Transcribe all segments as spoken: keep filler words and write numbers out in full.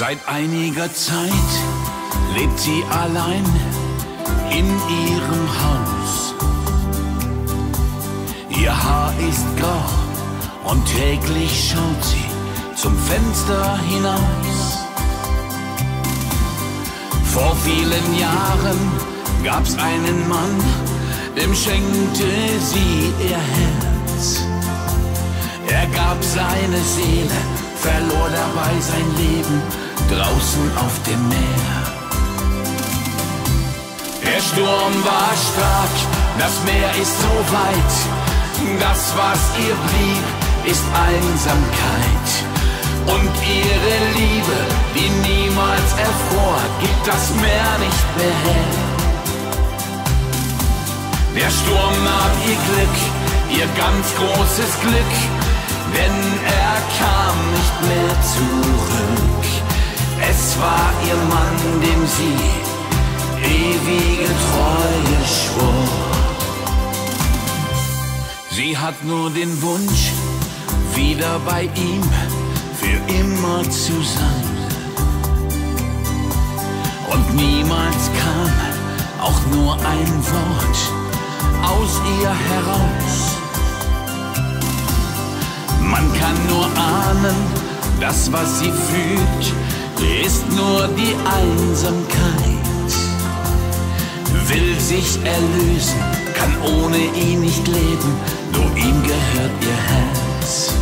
Seit einiger Zeit lebt sie allein in ihrem Haus. Ihr Haar ist grau und täglich schaut sie zum Fenster hinaus. Vor vielen Jahren gab's einen Mann, dem schenkte sie ihr Herz. Er gab seine Seele, verlor dabei sein Leben draußen auf dem Meer. Der Sturm war stark, das Meer ist so weit, das, was ihr blieb, ist Einsamkeit. Und ihre Liebe, die niemals erfror, gibt das Meer nicht mehr her. Der Sturm nahm ihr Glück, ihr ganz großes Glück, denn er kam nicht mehr zurück. Es war ihr Mann, dem sie ewige Treue schwor. Sie hat nur den Wunsch, wieder bei ihm für immer zu sein. Und niemals kam auch nur ein Wort aus ihr heraus. Man kann nur ahnen, das, was sie fühlt, ist nur die Einsamkeit. Will sich erlösen, kann ohne ihn nicht leben, nur ihm gehört ihr Herz.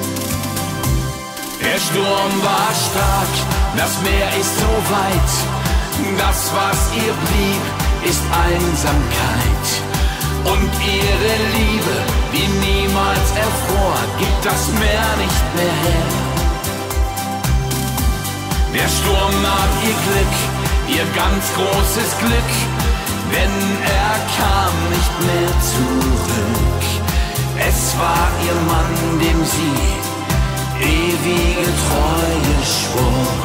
Der Sturm war stark, das Meer ist so weit, das, was ihr blieb, ist Einsamkeit. Und ihre Liebe, die niemals erfror, gibt das Meer nicht mehr her. Der Sturm nahm ihr Glück, ihr ganz großes Glück, denn er kam nicht mehr zurück. Es war ihr Mann, dem sie ewige Treue schwor.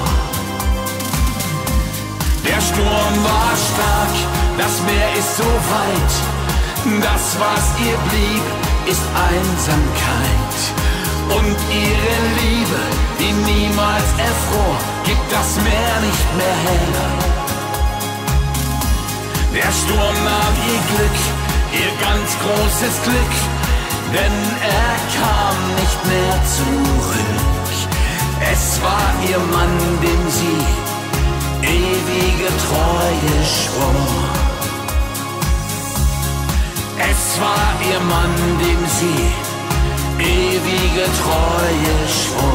Der Sturm war stark, das Meer ist so weit, das, was ihr blieb, ist Einsamkeit. Und ihre Liebe, die niemals erfror, gibt das Meer nicht mehr her. Der Sturm nahm ihr Glück, ihr ganz großes Glück, denn er kam nicht mehr zurück. Es war ihr Mann, dem sie ewige Treue schwor. Es war ihr Mann, dem sie ewige Treue schwor.